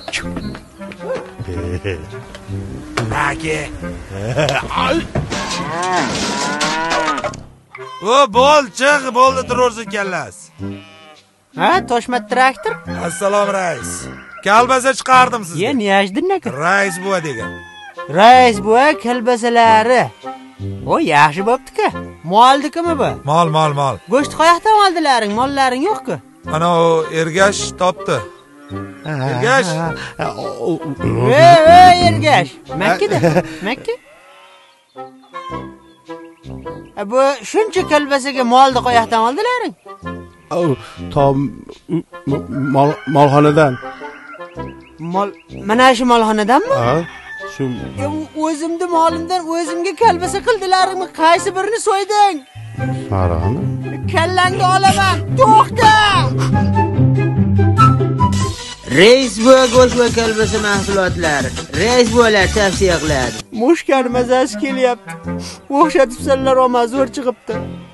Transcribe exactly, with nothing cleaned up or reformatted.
Aka. O bol chiq, bo'ldi turursiz kallas. Ha, Toshmat traktor? Assalomu rais. Kalbasa chiqardim sizga. Ye, niyajdinmi? Rais buva degan. Rais buva kalbasalari. O yaxshi bo'pti-ku. Moldikimi bu? Mol, mol, mol. Go'sht qoyoqdan oldilaring, mollaring yo'q-ku. Ana o Ergash topdi. Ergash. Ey, ey, Ergash. Makkada. Makka? Bu shuncha kalbasaga molni qoyoqdan oldilaring? Tom mol molxonadan. Mol, mana shu molxonadanmi? Ha, shu. O'zimni molimdan o'zimga kalbasa qildilaringmi? Qaysi birini so'yding? Sarani. Kallangni olaman. To'xta! Reis buva go'sht va kalbasa mahsulotlari. Reis buvalar tavsiya qiladi. Mushkar mazasi kelyapti. O'xshatibsanlar, oma zo'r chiqibdi.